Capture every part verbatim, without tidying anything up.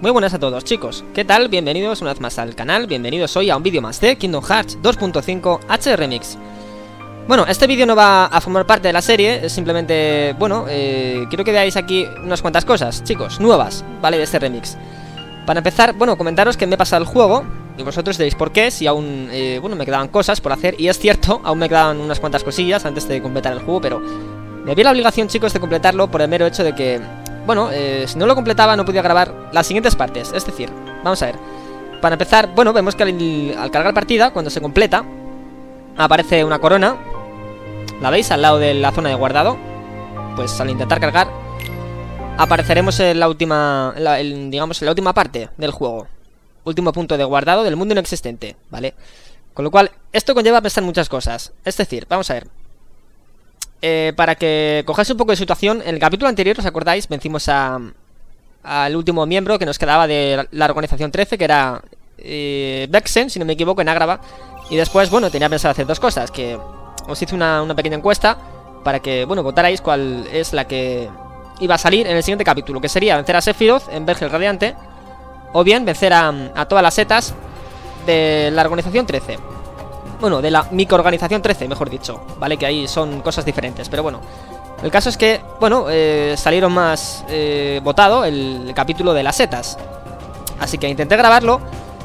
Muy buenas a todos, chicos, ¿qué tal? Bienvenidos una vez más al canal, bienvenidos hoy a un vídeo más de Kingdom Hearts dos punto cinco H Remix. Bueno, este vídeo no va a formar parte de la serie, es simplemente, bueno, eh, quiero que veáis aquí unas cuantas cosas, chicos, nuevas, ¿vale? De este remix. Para empezar, bueno, comentaros que me he pasado el juego, y vosotros diréis por qué, si aún, eh, bueno, me quedaban cosas por hacer, y es cierto, aún me quedaban unas cuantas cosillas antes de completar el juego, pero me vi la obligación, chicos, de completarlo por el mero hecho de que, bueno, eh, si no lo completaba no podía grabar las siguientes partes, es decir, vamos a ver. Para empezar, bueno, vemos que al, al cargar partida, cuando se completa, aparece una corona. ¿La veis? Al lado de la zona de guardado. Pues al intentar cargar apareceremos en la última, en la, en, digamos, en la última parte del juego. Último punto de guardado del mundo inexistente, ¿vale? Con lo cual, esto conlleva a pensar muchas cosas. Es decir, vamos a ver. Eh, para que cojáis un poco de situación, en el capítulo anterior, ¿os acordáis? Vencimos a al último miembro que nos quedaba de la Organización trece, que era eh, Vexen, si no me equivoco, en Agrava. Y después, bueno, tenía pensado hacer dos cosas. Que os hice una, una pequeña encuesta para que, bueno, votarais cuál es la que iba a salir en el siguiente capítulo, que sería vencer a Sephiroth en Vergel Radiante, o bien vencer a, a todas las setas de la Organización trece. Bueno, de la microorganización trece, mejor dicho, ¿vale? Que ahí son cosas diferentes, pero bueno. El caso es que, bueno, eh, salieron más eh, votado el, el capítulo de las setas. Así que intenté grabarlo,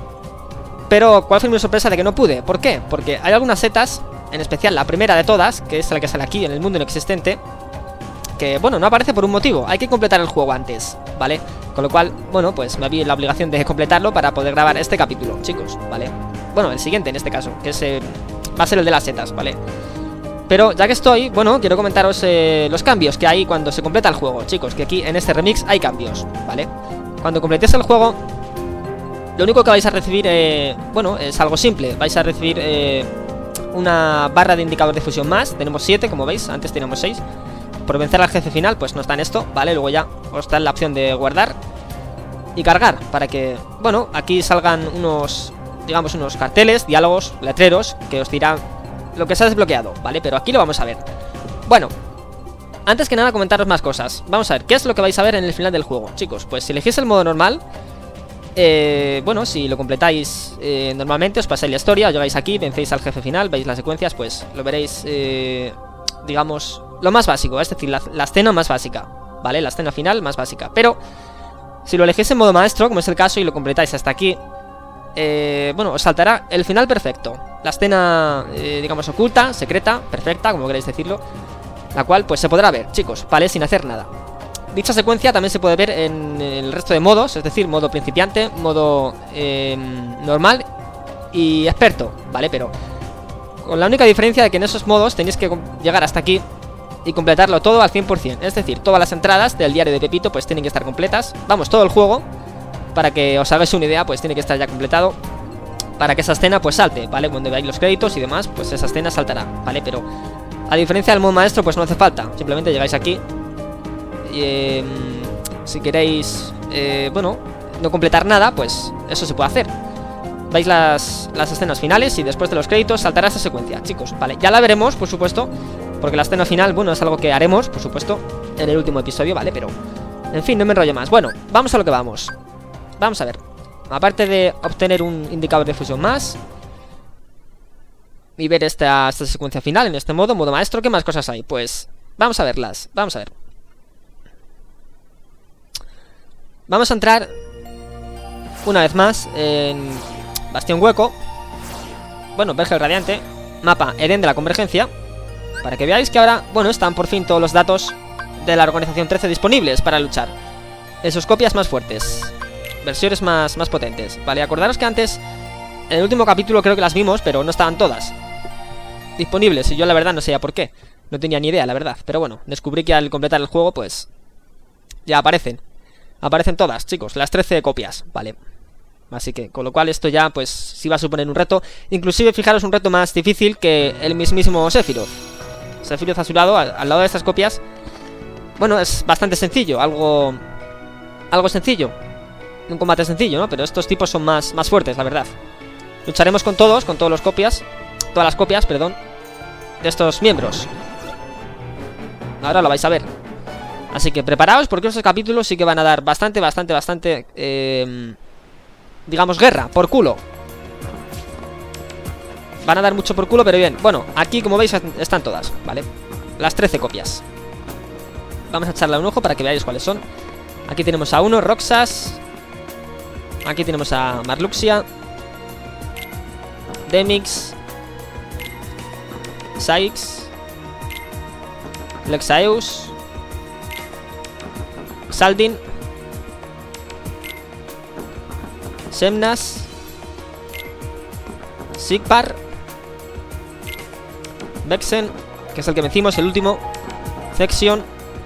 pero ¿cuál fue mi sorpresa de que no pude? ¿Por qué? Porque hay algunas setas, en especial la primera de todas, que es la que sale aquí en el mundo inexistente, que, bueno, no aparece por un motivo. Hay que completar el juego antes, ¿vale? Con lo cual, bueno, pues me vi la obligación de completarlo para poder grabar este capítulo, chicos, ¿vale? Bueno, el siguiente en este caso, que es, eh, va a ser el de las setas, ¿vale? Pero ya que estoy, bueno, quiero comentaros eh, los cambios que hay cuando se completa el juego, chicos. Que aquí en este remix hay cambios, ¿vale? Cuando completéis el juego, lo único que vais a recibir, eh, bueno, es algo simple. Vais a recibir eh, una barra de indicador de fusión más. Tenemos siete, como veis, antes teníamos seis. Por vencer al jefe final, pues no está en esto, ¿vale? Luego ya os dan la opción de guardar y cargar, para que, bueno, aquí salgan unos, digamos, unos carteles, diálogos, letreros, que os dirán lo que se ha desbloqueado, ¿vale? Pero aquí lo vamos a ver. Bueno, antes que nada comentaros más cosas. Vamos a ver, ¿qué es lo que vais a ver en el final del juego? Chicos, pues si elegís el modo normal, eh, bueno, si lo completáis eh, normalmente, os pasáis la historia, os llegáis aquí, vencéis al jefe final, veis las secuencias, pues lo veréis, eh, digamos, lo más básico, es decir, la, la escena más básica, ¿vale? La escena final más básica. Pero si lo elegís en modo maestro, como es el caso, y lo completáis hasta aquí, eh, bueno, os saltará el final perfecto. La escena, eh, digamos, oculta, secreta, perfecta, como queréis decirlo, la cual pues se podrá ver, chicos, ¿vale? Sin hacer nada. Dicha secuencia también se puede ver en el resto de modos, es decir, modo principiante, modo eh, normal y experto, ¿vale? Pero con la única diferencia de que en esos modos tenéis que llegar hasta aquí y completarlo todo al cien por cien. Es decir, todas las entradas del diario de Pepito pues tienen que estar completas. Vamos, todo el juego, para que os hagáis una idea, pues tiene que estar ya completado, para que esa escena pues salte, ¿vale? Cuando veáis los créditos y demás, pues esa escena saltará, ¿vale? Pero a diferencia del modo maestro, pues no hace falta. Simplemente llegáis aquí y, eh, si queréis, eh, bueno, no completar nada, pues eso se puede hacer. Veis las, las escenas finales y después de los créditos saltará esa secuencia, chicos, ¿vale? Ya la veremos, por supuesto, porque la escena final, bueno, es algo que haremos, por supuesto, en el último episodio, ¿vale? Pero, en fin, no me enrollo más. Bueno, vamos a lo que vamos. Vamos a ver. Aparte de obtener un indicador de fusión más y ver esta, esta secuencia final en este modo, modo maestro, ¿qué más cosas hay? Pues vamos a verlas, vamos a ver. Vamos a entrar una vez más en Bastión Hueco, bueno, Vergel Radiante, mapa Edén de la Convergencia, para que veáis que ahora, bueno, están por fin todos los datos de la Organización trece disponibles para luchar en sus copias más fuertes, versiones más, más potentes, ¿vale? Acordaros que antes, en el último capítulo creo que las vimos, pero no estaban todas disponibles, y yo la verdad no sabía por qué. No tenía ni idea, la verdad, pero bueno, descubrí que al completar el juego, pues ya aparecen. Aparecen todas, chicos, las trece copias, ¿vale? Así que, con lo cual esto ya, pues, sí va a suponer un reto. Inclusive, fijaros, un reto más difícil que el mismísimo Sephiroth. Sephiroth a su lado, al, al lado de estas copias, bueno, es bastante sencillo, algo algo sencillo, un combate sencillo, ¿no? Pero estos tipos son más, más fuertes, la verdad. Lucharemos con todos, con todos los copias, todas las copias, perdón, de estos miembros. Ahora lo vais a ver. Así que preparaos porque estos capítulos sí que van a dar bastante, bastante, bastante eh, digamos, guerra, por culo. Van a dar mucho por culo, pero bien. Bueno, aquí como veis están todas, ¿vale? Las trece copias. Vamos a echarle un ojo para que veáis cuáles son. Aquí tenemos a uno, Roxas. Aquí tenemos a Marluxia, Demix, Sykes, Lexaeus, Saldin, Semnas, Sigpar, Vexen, que es el que vencimos, el último, Zexion,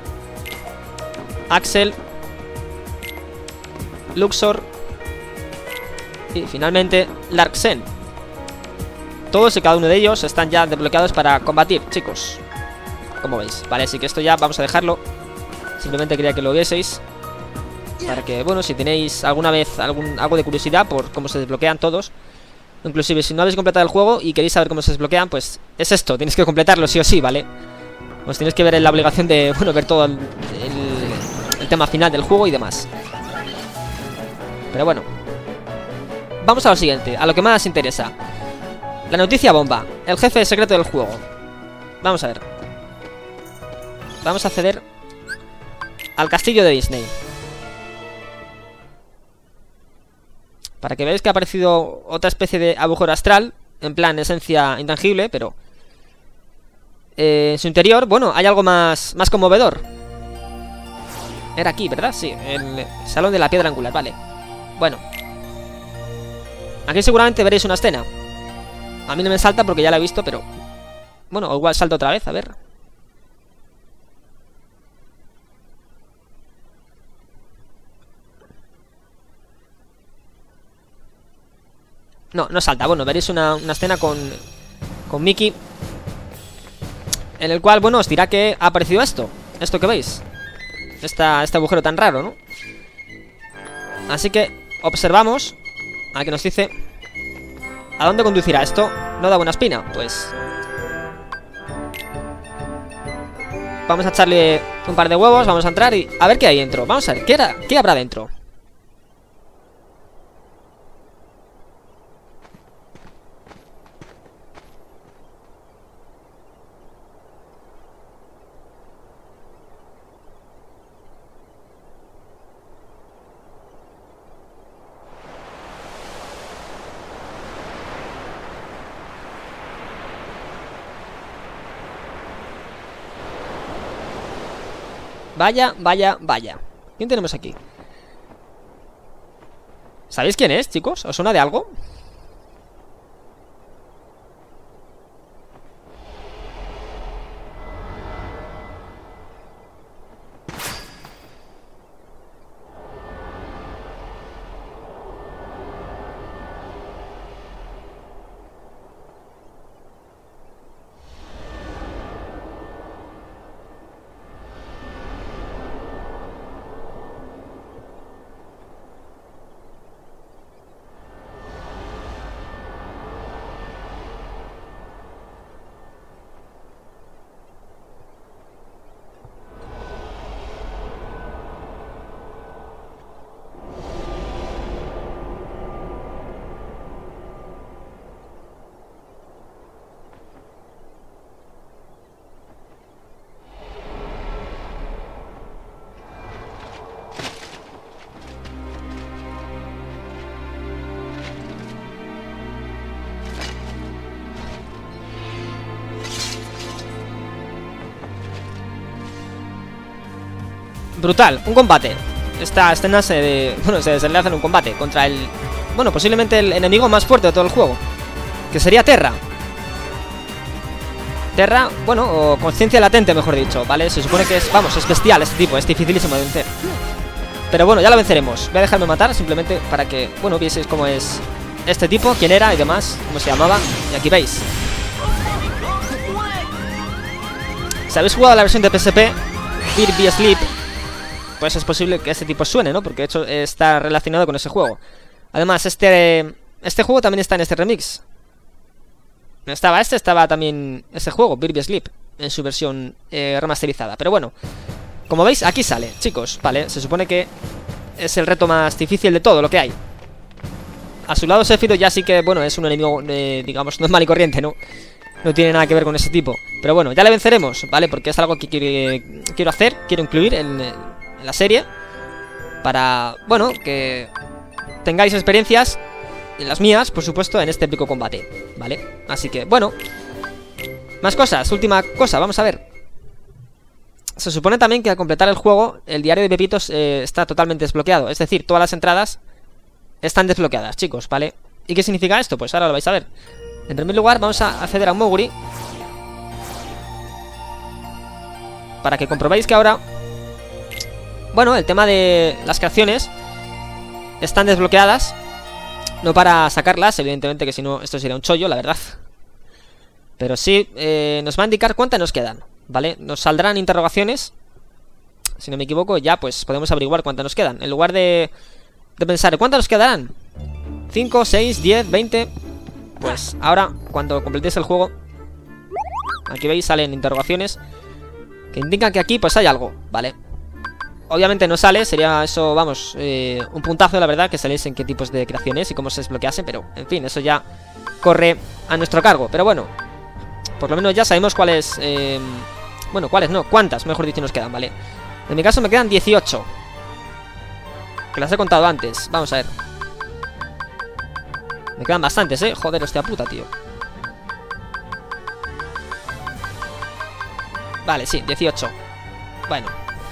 Axel, Luxor y finalmente Larksen. Todos y cada uno de ellos están ya desbloqueados para combatir, chicos, como veis. Vale, así que esto ya vamos a dejarlo. Simplemente quería que lo vieseis, para que, bueno, si tenéis alguna vez algún, algo de curiosidad por cómo se desbloquean todos. Inclusive si no habéis completado el juego y queréis saber cómo se desbloquean, pues es esto, tenéis que completarlo sí o sí, ¿vale? Pues tenéis que ver en la obligación de, bueno, ver todo el, el, el tema final del juego y demás. Pero bueno, vamos a lo siguiente, a lo que más interesa. La noticia bomba, el jefe secreto del juego. Vamos a ver. Vamos a acceder al castillo de Disney, para que veáis que ha aparecido otra especie de agujero astral, en plan esencia intangible, pero eh, en su interior, bueno, hay algo más, más conmovedor. Era aquí, ¿verdad? Sí, el salón de la piedra angular, vale. Bueno, aquí seguramente veréis una escena. A mí no me salta porque ya la he visto, pero bueno, o igual salto otra vez, a ver. No, no salta. Bueno, veréis una, una escena con, con Mickey, en el cual, bueno, os dirá que ha aparecido esto. Esto que veis, Esta, este agujero tan raro, ¿no? Así que observamos a que nos dice ¿a dónde conducirá esto? No da buena espina. Pues vamos a echarle un par de huevos, vamos a entrar y a ver qué hay dentro. Vamos a ver, ¿qué, era, qué habrá dentro? Vaya, vaya, vaya. ¿Quién tenemos aquí? ¿Sabéis quién es, chicos? ¿Os suena de algo? Brutal, un combate. Esta escena se, bueno, se desenlaza en un combate contra el, bueno, posiblemente el enemigo más fuerte de todo el juego, que sería Terra. Terra, bueno, o conciencia latente, mejor dicho, ¿vale? Se supone que es, vamos, es bestial este tipo, es dificilísimo de vencer. Pero bueno, ya lo venceremos. Voy a dejarme matar simplemente para que, bueno, vieseis cómo es este tipo, quién era y demás, cómo se llamaba. Y aquí veis. Si habéis jugado la versión de P S P, Birby Sleep, pues es posible que este tipo suene, ¿no? Porque de hecho está relacionado con ese juego. Además, este este juego también está en este remix. Estaba este, estaba también ese juego, Birby Sleep, en su versión eh, remasterizada. Pero bueno, Como veis, aquí sale, chicos, vale. Se supone que es el reto más difícil de todo lo que hay. A su lado Sephiroth ya sí que, bueno, es un enemigo, eh, digamos, no es mal y corriente, ¿no? No tiene nada que ver con ese tipo. Pero bueno, ya le venceremos, ¿vale? Porque es algo que quiero, quiero hacer, quiero incluir en, en la serie. Para, bueno, que tengáis experiencias, en las mías, por supuesto, en este épico combate, ¿vale? Así que, bueno, más cosas, última cosa, vamos a ver. Se supone también que al completar el juego, el diario de Pepitos eh, está totalmente desbloqueado. Es decir, todas las entradas están desbloqueadas, chicos, ¿vale? ¿Y qué significa esto? Pues ahora lo vais a ver. En primer lugar, vamos a acceder a Mowgli, para que comprobéis que ahora, bueno, el tema de las creaciones están desbloqueadas. No para sacarlas, evidentemente, que si no esto sería un chollo, la verdad. Pero sí, eh, nos va a indicar cuántas nos quedan, ¿vale? Nos saldrán interrogaciones. Si no me equivoco, ya pues podemos averiguar cuántas nos quedan. En lugar de, de pensar, ¿cuántas nos quedarán? cinco, seis, diez, veinte. Pues ahora, cuando completéis el juego, aquí veis, salen interrogaciones que indican que aquí pues hay algo, ¿vale? Obviamente no sale, sería eso, vamos, eh, un puntazo, la verdad, que saliesen qué tipos de creaciones y cómo se desbloqueasen. Pero, en fin, eso ya corre a nuestro cargo. Pero bueno, por lo menos ya sabemos cuáles, eh, bueno, cuáles no, cuántas, mejor dicho, nos quedan, ¿vale? En mi caso me quedan dieciocho, que las he contado antes. Vamos a ver. Me quedan bastantes, ¿eh? Joder, hostia puta, tío. Vale, sí, dieciocho. Bueno.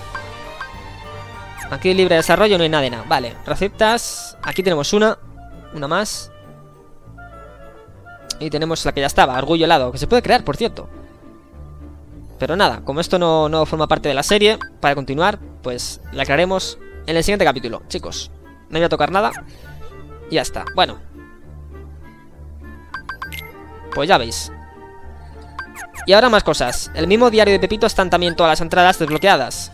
Aquí libre de desarrollo, no hay nada de nada. Vale, recetas. Aquí tenemos una. Una más. Y tenemos la que ya estaba, orgullo helado, que se puede crear, por cierto. Pero nada, como esto no, no forma parte de la serie, para continuar, pues la crearemos en el siguiente capítulo. Chicos, no voy a tocar nada. Y ya está, bueno. Pues ya veis. Y ahora más cosas. El mismo diario de Pepito están también todas las entradas desbloqueadas.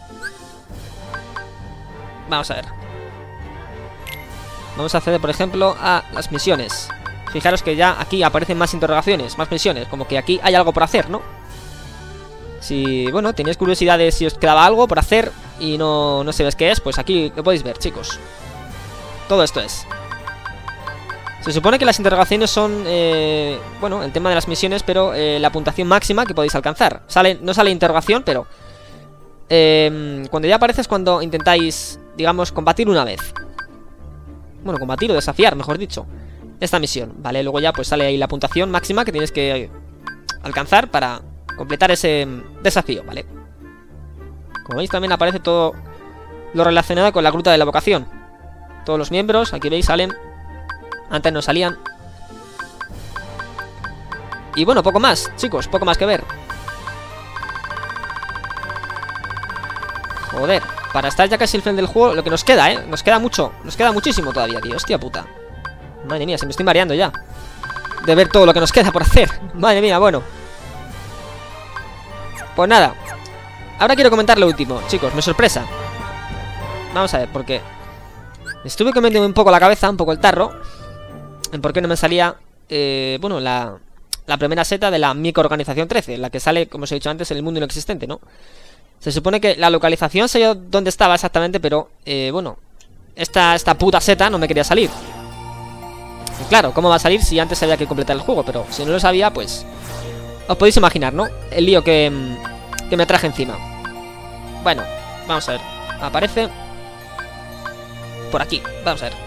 Vamos a ver. Vamos a acceder, por ejemplo, a las misiones. Fijaros que ya aquí aparecen más interrogaciones, más misiones. Como que aquí hay algo por hacer, ¿no? Si, bueno, tenéis curiosidad de si os quedaba algo por hacer y no, no sabéis qué es, pues aquí lo podéis ver, chicos. Todo esto es. Se supone que las interrogaciones son, eh, bueno, el tema de las misiones, pero eh, la puntuación máxima que podéis alcanzar. Sale, no sale interrogación, pero eh, cuando ya aparece es cuando intentáis, digamos, combatir una vez. Bueno, combatir o desafiar, mejor dicho, esta misión, ¿vale? Luego ya pues sale ahí la puntuación máxima que tienes que alcanzar para completar ese desafío, ¿vale? Como veis también aparece todo lo relacionado con la gruta de la vocación. Todos los miembros, aquí veis, salen. Antes no salían. Y bueno, poco más, chicos, poco más que ver. Joder, para estar ya casi al final del juego, lo que nos queda, ¿eh? Nos queda mucho, nos queda muchísimo todavía, tío. Hostia puta. Madre mía, se me estoy mareando ya de ver todo lo que nos queda por hacer. Madre mía, bueno. Pues nada. Ahora quiero comentar lo último, chicos, me sorpresa. Vamos a ver, porque estuve comiendo un poco la cabeza, un poco el tarro, en por qué no me salía, eh, bueno, la, la primera seta de la microorganización trece, la que sale, como os he dicho antes, en el mundo inexistente, ¿no? Se supone que la localización sé yo dónde estaba exactamente, pero, eh, bueno, esta, esta puta seta no me quería salir. Y claro, ¿cómo va a salir si antes había que completar el juego? Pero si no lo sabía, pues os podéis imaginar, ¿no? El lío que, que me traje encima. Bueno, vamos a ver. Aparece por aquí, vamos a ver.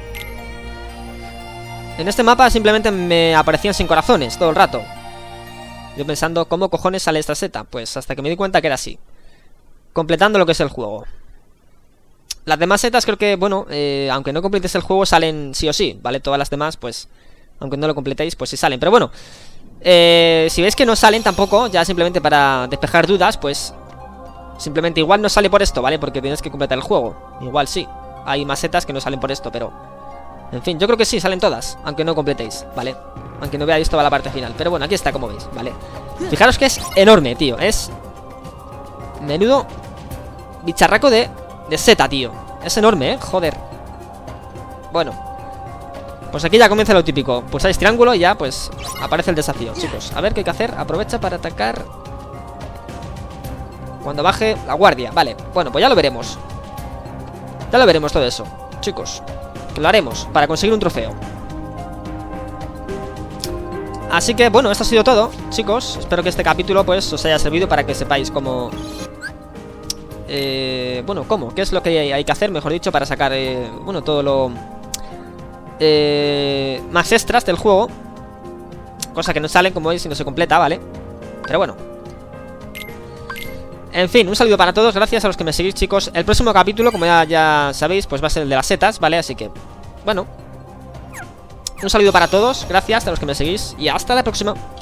En este mapa simplemente me aparecían sin corazones todo el rato. Yo pensando, ¿cómo cojones sale esta seta? Pues hasta que me di cuenta que era así. Completando lo que es el juego. Las demás setas creo que, bueno, eh, aunque no completes el juego salen sí o sí, ¿vale? Todas las demás, pues, aunque no lo completéis, pues sí salen. Pero bueno, eh, si veis que no salen tampoco, ya simplemente para despejar dudas, pues simplemente igual no sale por esto, ¿vale? Porque tienes que completar el juego. Igual sí, hay más setas que no salen por esto, pero en fin, yo creo que sí, salen todas, aunque no completéis, ¿vale? Aunque no veáis toda la parte final. Pero bueno, aquí está, como veis, ¿vale? Fijaros que es enorme, tío. Es menudo bicharraco de, de seta, tío. Es enorme, ¿eh? Joder. Bueno, pues aquí ya comienza lo típico. Pulsáis triángulo y ya, pues, aparece el desafío, chicos. A ver qué hay que hacer. Aprovecha para atacar Cuando baje la guardia, vale. Bueno, pues ya lo veremos. Ya lo veremos todo eso, chicos. Que lo haremos para conseguir un trofeo. Así que, bueno, esto ha sido todo, chicos. Espero que este capítulo, pues, os haya servido para que sepáis cómo... Eh, bueno, cómo, qué es lo que hay que hacer, mejor dicho, para sacar, eh, bueno, todo lo... Eh, más extras del juego. Cosa que no salen, como veis, si no se completa, ¿vale? Pero bueno. En fin, un saludo para todos, gracias a los que me seguís, chicos. El próximo capítulo, como ya, ya sabéis, pues va a ser el de las setas, ¿vale? Así que, bueno, un saludo para todos, gracias a los que me seguís y hasta la próxima.